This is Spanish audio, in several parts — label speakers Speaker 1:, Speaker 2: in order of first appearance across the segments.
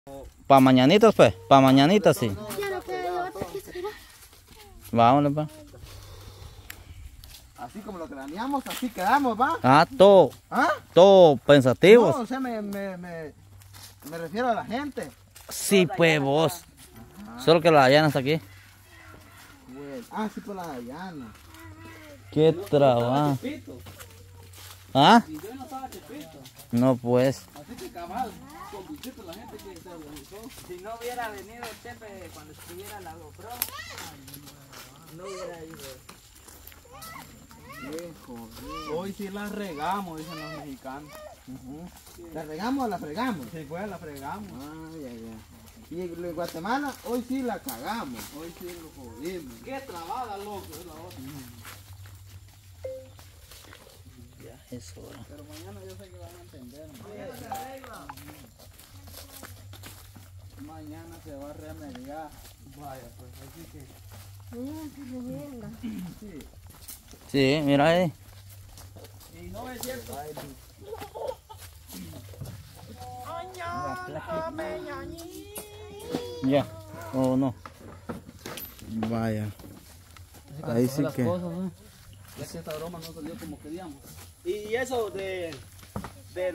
Speaker 1: Para mañanitas, pues. Para mañanitas, sí. Vámonos, pa.
Speaker 2: Así como lo craneamos, así quedamos, ¿va?
Speaker 1: Ah, todo.
Speaker 2: ¿Ah?
Speaker 1: Todo pensativos.
Speaker 2: No, o sea, me refiero a la gente.
Speaker 1: Sí, pues vos. Solo que la Dayana está aquí.
Speaker 2: Bueno, ah, sí, por la Dayana.
Speaker 1: Qué trabajo. ¿Ah?
Speaker 3: Y yo no estaba Chepito.
Speaker 1: No, pues.
Speaker 3: Así que cabal, con Luchito la gente que se organizó. Si no hubiera venido Chepe cuando estuviera la GoPro, no hubiera ido.
Speaker 2: Viejo,
Speaker 3: Hoy sí la regamos, dicen los mexicanos.
Speaker 2: ¿la regamos o la fregamos?
Speaker 3: Si fue, la fregamos.
Speaker 2: Ay, ay, ay. Y en Guatemala, hoy sí la cagamos.
Speaker 3: Hoy sí lo jodimos. Qué trabada, loco, es la otra.
Speaker 1: Ya, eso.
Speaker 3: Pero mañana yo sé que van a entender. Mañana se va a remediar. Vaya, pues así que.
Speaker 1: Sí, mira ahí.
Speaker 3: Y no es cierto.
Speaker 1: Ya. O no.
Speaker 2: Vaya. Ahí sí que...
Speaker 3: Ya que esta broma no salió como queríamos. Y eso de que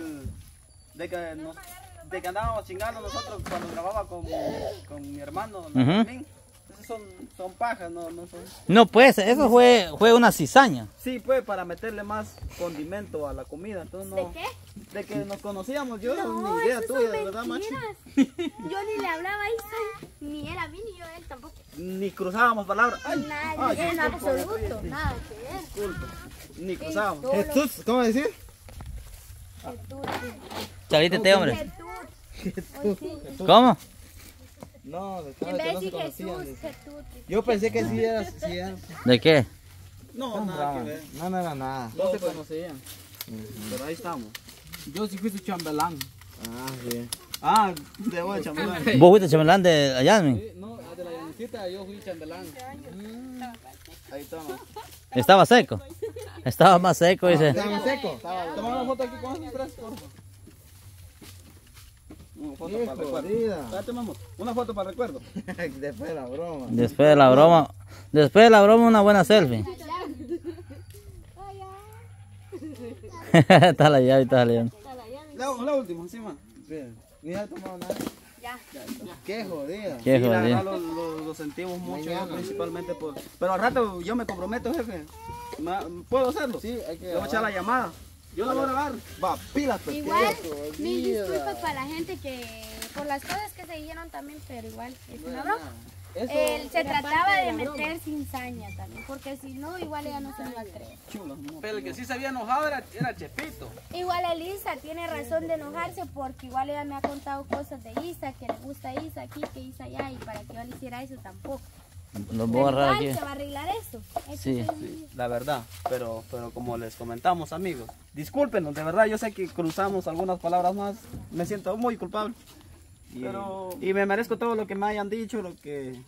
Speaker 3: andábamos chingando nosotros cuando grababa con mi hermano, Benjamín, esos son pajas, no son.
Speaker 1: No, pues, eso fue una cizaña.
Speaker 3: Sí, pues para meterle más condimento a la comida. Entonces, no,
Speaker 4: ¿De qué?
Speaker 3: de que nos conocíamos, yo
Speaker 4: No,
Speaker 3: ni idea
Speaker 4: eso
Speaker 3: tuya,
Speaker 4: son
Speaker 3: de verdad, macho.
Speaker 4: mentiras. Yo ni le hablaba a Isa, ni él a mí, ni yo a él tampoco.
Speaker 3: Ni cruzábamos palabras. Ay,
Speaker 4: Nada,
Speaker 3: ay,
Speaker 4: en
Speaker 3: disculpa,
Speaker 4: absoluto, nada que ver.
Speaker 3: disculpa. Ni cruzábamos.
Speaker 2: Jesús, ¿cómo decir?
Speaker 1: Chavítete, hombre.
Speaker 4: Jesús.
Speaker 1: ¿Cómo?
Speaker 2: No, de
Speaker 4: En vez de
Speaker 2: no se
Speaker 4: decir
Speaker 2: conocían.
Speaker 4: Jesús,
Speaker 2: dice.
Speaker 4: Jesús.
Speaker 2: Yo pensé que sí era...
Speaker 1: ¿De qué?
Speaker 3: No, nada que ver.
Speaker 2: No, no era nada.
Speaker 3: No se conocían. Pero ahí estamos. Yo sí fui su chambelán.
Speaker 2: Ah, bien.
Speaker 3: Ah, de vos, chambelán.
Speaker 1: ¿Vos fuiste chambelán de Yasmin?
Speaker 3: Sí, no, de la llanicita yo fui chambelán. Ahí estamos.
Speaker 1: Estaba seco. Estaba más seco, dice.
Speaker 2: ¿Estaba seco?
Speaker 3: Toma una foto aquí con esos tres, por favor. Una foto para el recuerdo.
Speaker 2: Jodida.
Speaker 3: Espérate, mamut. Una foto para el recuerdo.
Speaker 2: Después de la broma.
Speaker 1: Después de la broma, una buena selfie. Está la llave, está saliendo.
Speaker 3: La última, encima.
Speaker 2: Bien. Ni ha tomado nada.
Speaker 4: Ya.
Speaker 2: Qué jodida.
Speaker 1: Qué
Speaker 3: Sí, la
Speaker 1: jodido.
Speaker 3: verdad lo sentimos mucho,
Speaker 2: Mañana.
Speaker 3: principalmente por... Pero al rato yo me comprometo, jefe. ¿Puedo hacerlo?
Speaker 2: Sí, hay que
Speaker 3: Le voy a echar la llamada. Yo la voy a grabar.
Speaker 2: Va, pilas, pues.
Speaker 4: Igual,
Speaker 2: qué
Speaker 4: mil
Speaker 2: jodida.
Speaker 4: disculpas para la gente que por las cosas que se dijeron también, pero igual es una broma.
Speaker 2: Eso
Speaker 4: Se trataba de meter cizaña también, porque si no, igual ella no se lo iba a creer.
Speaker 3: Pero el que sí se había enojado era Chepito.
Speaker 4: Igual Elisa tiene razón de enojarse porque igual ella me ha contado cosas de Isa, que le gusta Isa aquí, que Isa allá, y para que yo le hiciera eso tampoco.
Speaker 1: Lo voy a
Speaker 4: Pero
Speaker 1: agarrar
Speaker 4: igual
Speaker 1: aquí.
Speaker 4: se va a arreglar eso. Eso
Speaker 1: Sí.
Speaker 4: sí.
Speaker 3: La verdad, pero como les comentamos, amigos, discúlpenos, de verdad, yo sé que cruzamos algunas palabras más, me siento muy culpable. Y me merezco todo lo que me hayan dicho, lo que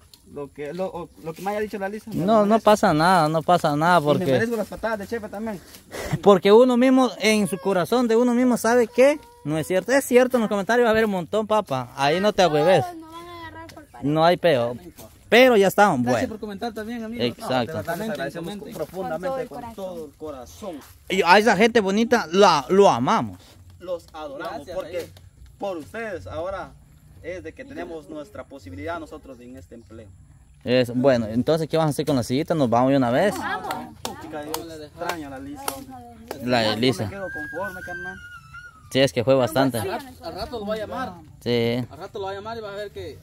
Speaker 3: me haya dicho la Lisa.
Speaker 1: No pasa nada, no pasa nada
Speaker 3: Y me
Speaker 1: porque
Speaker 3: merezco las patadas de Chepe también.
Speaker 1: porque uno mismo en su corazón de uno mismo sabe que no es cierto. Es cierto, en los comentarios va a haber un montón, papá. Ahí no te agüeves.
Speaker 4: Todos nos van a agarrar por pared.
Speaker 1: No hay peo. Pero ya estamos,
Speaker 3: Gracias
Speaker 1: bueno.
Speaker 3: por comentar también, amigos.
Speaker 1: Exacto.
Speaker 3: No, de verdad, les agradecemos
Speaker 4: Con
Speaker 3: profundamente,
Speaker 4: todo
Speaker 3: con
Speaker 4: el
Speaker 3: todo el corazón.
Speaker 1: Y a esa gente bonita lo amamos.
Speaker 3: Los adoramos,
Speaker 5: Gracias,
Speaker 3: porque por ustedes ahora es de que tenemos nuestra posibilidad nosotros en este empleo.
Speaker 1: Bueno, entonces, ¿qué vamos a hacer con la sillita? ¿Nos vamos de una vez?
Speaker 3: Chica, yo extraño a la Lisa.
Speaker 1: La de
Speaker 3: No
Speaker 1: Lisa.
Speaker 3: me quedo conforme, carnal.
Speaker 1: Sí, es que fue bastante.
Speaker 5: Al rato lo va a llamar.
Speaker 1: Sí,
Speaker 5: Al rato lo va a llamar y va a ver que.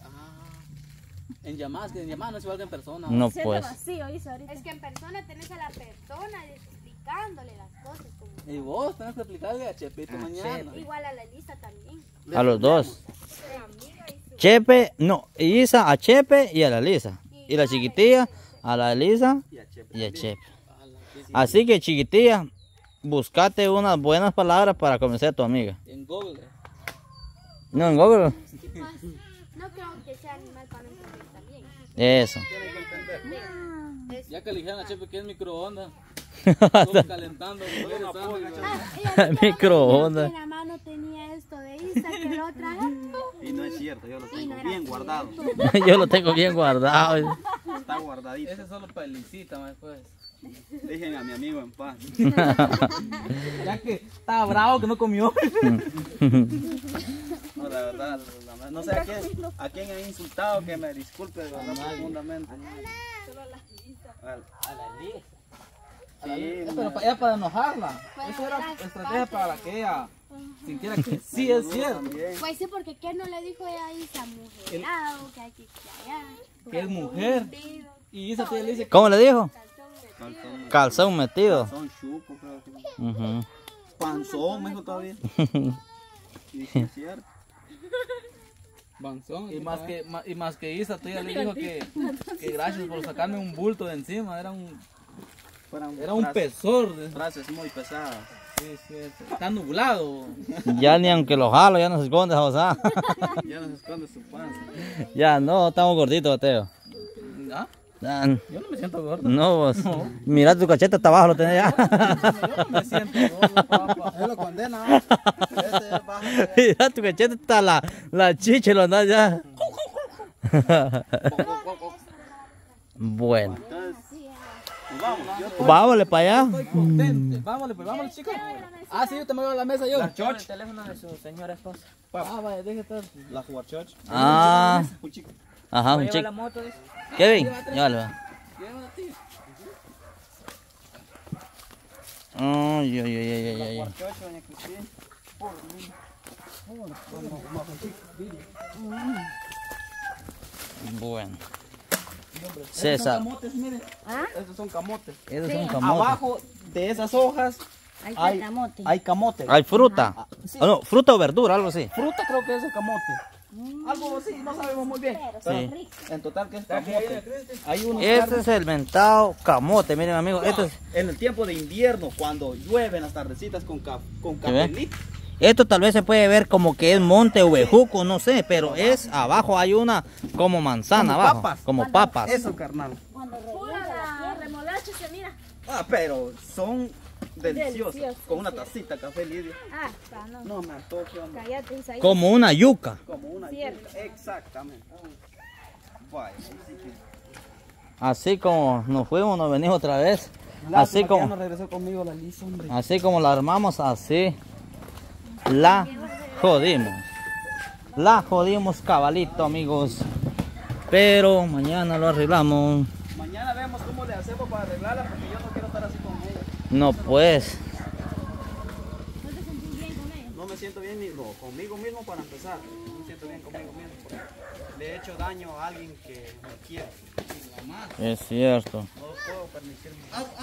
Speaker 5: En llamadas no es igual que en persona.
Speaker 1: no
Speaker 4: Siento
Speaker 1: pues.
Speaker 4: vacío, Isa, ahorita. Es que en persona tenés a la persona explicándole las cosas. Como...
Speaker 5: Y vos tenés que explicarle a Chepito mañana.
Speaker 4: Igual a la Elisa también.
Speaker 1: A los dos.
Speaker 4: Su amiga y su...
Speaker 1: Chepe, no, Isa a Chepe y a la Lisa. Y la chiquitilla a la Lisa y a Chepe. Así que chiquitilla, buscate unas buenas palabras para convencer a tu amiga.
Speaker 5: En Google.
Speaker 1: No, en Google.
Speaker 4: No creo que sea animal para entender también.
Speaker 1: Eso.
Speaker 5: Ya que le dijeron a Chepe que es microondas. Solo calentando.
Speaker 1: El microondas.
Speaker 4: En la mano tenía esto de Isa, que la otra.
Speaker 3: Y no es cierto, yo lo
Speaker 4: Y no
Speaker 3: tengo
Speaker 4: era
Speaker 3: bien
Speaker 4: cierto.
Speaker 3: guardado.
Speaker 1: Yo lo tengo bien guardado.
Speaker 3: Está guardadito.
Speaker 5: Ese es solo para Elisita, más después.
Speaker 3: Dejen a mi amigo en paz.
Speaker 5: Ya que estaba bravo que no comió.
Speaker 3: No, la verdad, no sé a quién he insultado, que me disculpe de verdad profundamente.
Speaker 5: A la Elisa.
Speaker 3: Sí,
Speaker 5: Pero era para enojarla. Eso era estrategia para que ella sintiera que sí es cierto.
Speaker 4: Pues sí, porque ¿qué no le dijo ella a Isa? Mujerado, que hay que callar.
Speaker 5: Que es mujer. Y Isa todavía le dice
Speaker 1: ¿Cómo le dijo?
Speaker 3: calzón,
Speaker 1: Calzón metido.
Speaker 3: calzón chupo, creo que.
Speaker 1: Ujú.
Speaker 3: Panzón, me dijo todavía. Y sí es cierto.
Speaker 5: Banzón. Y más que Isa todavía le dijo que gracias por sacarme un bulto de encima. Era un
Speaker 3: Fueron
Speaker 5: pesor.
Speaker 3: frases muy pesadas.
Speaker 5: Sí, sí, está nublado.
Speaker 1: Ya ni aunque lo jalo, ya no se esconde, José.
Speaker 3: Ya no se esconde su panza.
Speaker 1: Ya no, estamos gorditos, Mateo.
Speaker 5: ¿Ah?
Speaker 1: Ah,
Speaker 5: Yo no me siento gordo.
Speaker 1: no, vos. Mira tu cachete hasta abajo, lo tenés ya.
Speaker 5: Yo no me siento gordo, papá.
Speaker 2: Él lo condena. Ese es bajo.
Speaker 1: Mira tu cachete hasta la chicha lo andás ya. Bueno,
Speaker 3: Entonces, nos vamos. Yo
Speaker 1: vámonos para allá.
Speaker 5: Estoy contento. Vámonos, pues, vámonos, chicos. Ah, sí, yo te me voy a la mesa yo.
Speaker 3: George,
Speaker 5: teléfono de su señora esposa. Ah, vaya, deje estar.
Speaker 3: la jugar church.
Speaker 1: Ah,
Speaker 3: Un chico.
Speaker 1: ajá, un chico.
Speaker 5: moto, dice.
Speaker 1: Kevin, llévalo.
Speaker 5: Llévala a ti.
Speaker 1: Ay, ay, ay, ay, ay, ay.
Speaker 3: Church, doña Cristina.
Speaker 1: Bueno.
Speaker 5: Son
Speaker 1: César,
Speaker 5: camotes, miren.
Speaker 4: ¿Ah?
Speaker 5: Estos son camotes.
Speaker 1: esos son camotes.
Speaker 3: Abajo de esas hojas
Speaker 4: Hay camote.
Speaker 3: hay camote.
Speaker 1: Hay fruta.
Speaker 3: Sí.
Speaker 1: Ah, no, fruta o verdura, algo así.
Speaker 3: Fruta creo que es el camote. Algo así, no sabemos muy bien.
Speaker 1: Sí.
Speaker 3: En total que es camote. Hay unos
Speaker 1: Este es el mentado camote, miren amigos, este es,
Speaker 3: en el tiempo de invierno, cuando llueve en las tardecitas con
Speaker 1: ve?
Speaker 3: capelito.
Speaker 1: esto tal vez se puede ver como que es monte o bejuco, no sé, pero es abajo hay una como manzana
Speaker 3: Como
Speaker 1: abajo,
Speaker 3: papas.
Speaker 1: como papas.
Speaker 3: Eso, carnal.
Speaker 4: Cuando revienta la remolacha se mira.
Speaker 3: Ah, pero son deliciosos. Con una tacita de café, Lidia.
Speaker 4: Ah, no.
Speaker 3: No me antoje, hombre.
Speaker 4: Cállate, Isaías.
Speaker 1: Como una yuca.
Speaker 3: Como una
Speaker 4: Cierto.
Speaker 3: yuca. Exactamente. Vaya, sí que-
Speaker 1: Así como nos fuimos, nos venimos otra vez.
Speaker 3: Lástima
Speaker 1: Así
Speaker 3: que ya
Speaker 1: como,
Speaker 3: no regresó conmigo la Lisa, hombre.
Speaker 1: así como la armamos, así la jodimos. La jodimos cabalito, amigos. Pero mañana lo arreglamos.
Speaker 3: Mañana vemos cómo le hacemos para arreglarla, porque yo no quiero estar así con ella.
Speaker 1: No pues.
Speaker 3: No me siento bien ni conmigo mismo para empezar. No me siento bien conmigo mismo. Porque le he hecho daño a alguien que me quiere.
Speaker 1: Es cierto.
Speaker 3: No puedo permitirme.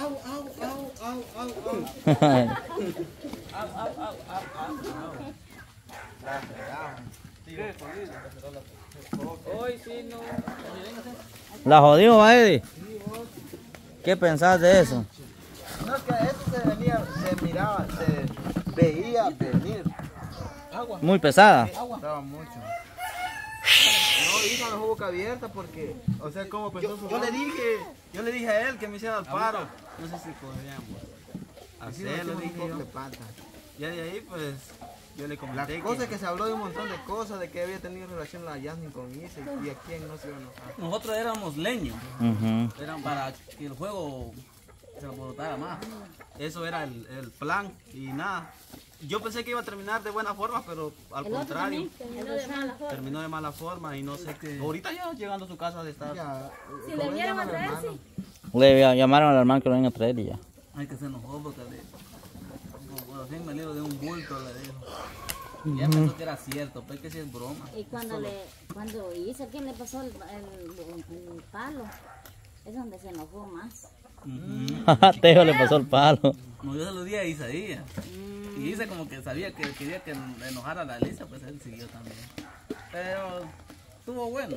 Speaker 5: Hoy sí, no.
Speaker 1: La jodimos, ¿va, Eddie? ¿Qué pensás de eso?
Speaker 2: No, es que eso se venía, se miraba, se veía venir.
Speaker 1: Muy pesada.
Speaker 2: Estaba mucho. No, hizo la boca abierta porque, o sea, ¿cómo pensó su
Speaker 3: Yo le dije a él que me hiciera el paro. No sé si podríamos hacerlo, dije yo.
Speaker 2: de pata.
Speaker 3: Ya de ahí, pues, yo le
Speaker 2: La
Speaker 3: comenté
Speaker 2: cosa es que se habló de un montón de cosas, de que había tenido relación la Yasmin con Isa y a quién no se iba a enojar.
Speaker 5: Nosotros éramos leños.
Speaker 1: Ujú.
Speaker 5: Eran para que el juego se alborotara más.
Speaker 3: Eso era el plan y nada. Yo pensé que iba a terminar de buena forma, pero al contrario, terminó de mala forma y no sé qué. Ahorita ya llegando a su casa de estar.
Speaker 2: Ya,
Speaker 4: Si le vieron a traer, sí.
Speaker 1: Le llamaron al hermano que lo venga a traer y ya.
Speaker 5: Hay que se enojó porque por fin me libro de un bulto, le dijo. Y ya pensó que era cierto, pero es que sí es broma.
Speaker 6: Y cuando hizo, ¿quién le pasó el palo? Es donde se enojó más.
Speaker 1: Teo le pasó el palo.
Speaker 5: No, yo se lo di a Isaías. Y Isa como que sabía que quería que enojara a la Elisa, pues él siguió también. Pero estuvo bueno.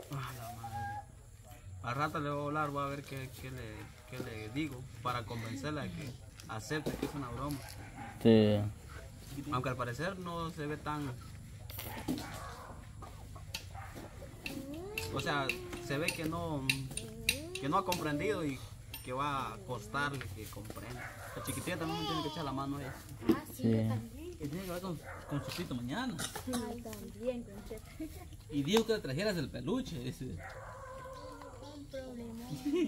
Speaker 3: Al rato le voy a hablar, voy a ver qué le digo para convencerla de que acepte que es una broma.
Speaker 1: Sí.
Speaker 3: Aunque al parecer no se ve tan. O sea, se ve que no ha comprendido y que va a costarle que comprenda. La chiquitilla también me tiene que echar la mano a ella.
Speaker 4: Ah, sí,
Speaker 1: Sí.
Speaker 4: yo también.
Speaker 5: Que tiene que ver con su pito mañana.
Speaker 4: Ay, también, con Chepe.
Speaker 5: Y dijo que le trajeras el peluche. Dice.
Speaker 4: Un problema.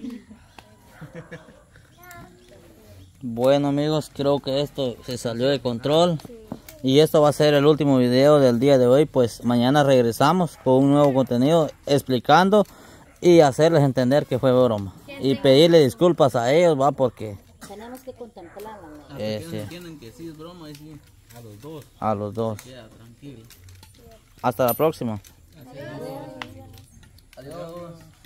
Speaker 1: Bueno amigos, creo que esto se salió de control. Y esto va a ser el último video del día de hoy. Pues mañana regresamos con un nuevo contenido explicando y hacerles entender que fue broma. Y pedirle disculpas a ellos, va, porque
Speaker 6: Tenemos que contemplarla. ¿no?
Speaker 5: Hasta que
Speaker 1: sí.
Speaker 5: entienden que sí es broma y sí. A los dos.
Speaker 1: a los dos.
Speaker 5: Queda tranquilo.
Speaker 1: Hasta la próxima.
Speaker 5: Adiós.